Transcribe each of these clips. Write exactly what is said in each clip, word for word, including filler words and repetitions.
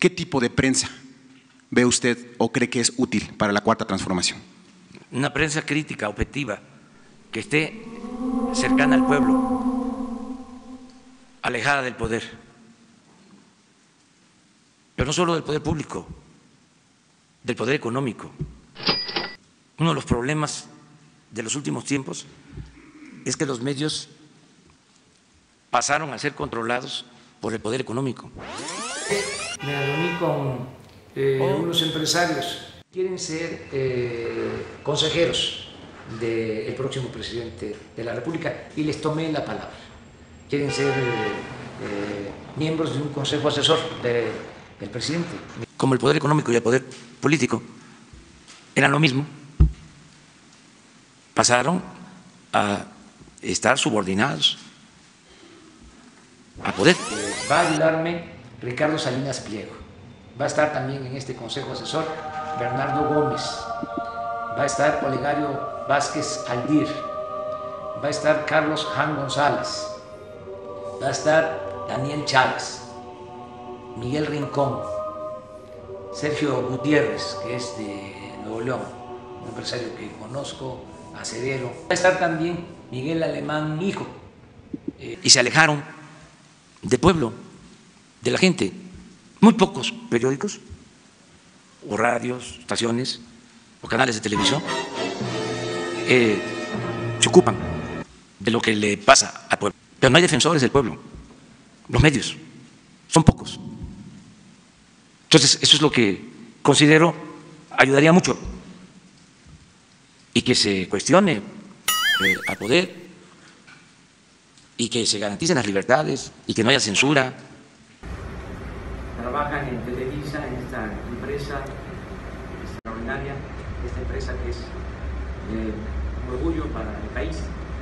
¿Qué tipo de prensa ve usted o cree que es útil para la Cuarta Transformación? Una prensa crítica, objetiva, que esté cercana al pueblo, alejada del poder, pero no solo del poder público, del poder económico. Uno de los problemas de los últimos tiempos es que los medios pasaron a ser controlados por el poder económico. Me reuní con eh, unos empresarios, quieren ser eh, consejeros del próximo presidente de la República y les tomé la palabra. Quieren ser eh, eh, miembros de un consejo asesor de, del presidente. Como el poder económico y el poder político eran lo mismo, pasaron a estar subordinados a poder. Va a ayudarme Ricardo Salinas Pliego. Va a estar también en este consejo asesor Bernardo Gómez. Va a estar Olegario Vázquez Aldir. Va a estar Carlos Jan González. Va a estar Daniel Chávez, Miguel Rincón, Sergio Gutiérrez, que es de Nuevo León, un empresario que conozco, acerero. Va a estar también Miguel Alemán Hijo. Eh, y se alejaron del pueblo, de la gente. Muy pocos periódicos, o radios, estaciones, o canales de televisión eh, se ocupan de lo que le pasa al pueblo. Pero no hay defensores del pueblo. Los medios son pocos. Entonces, eso es lo que considero ayudaría mucho. Y que se cuestione eh, al poder, y que se garanticen las libertades, y que no haya censura. Trabajan en Televisa, en esta empresa extraordinaria, esta empresa que es eh, un orgullo para el país.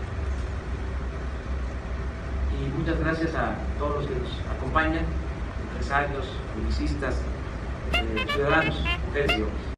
Y muchas gracias a todos los que nos acompañan, empresarios, publicistas, eh, ciudadanos, mujeres y hombres.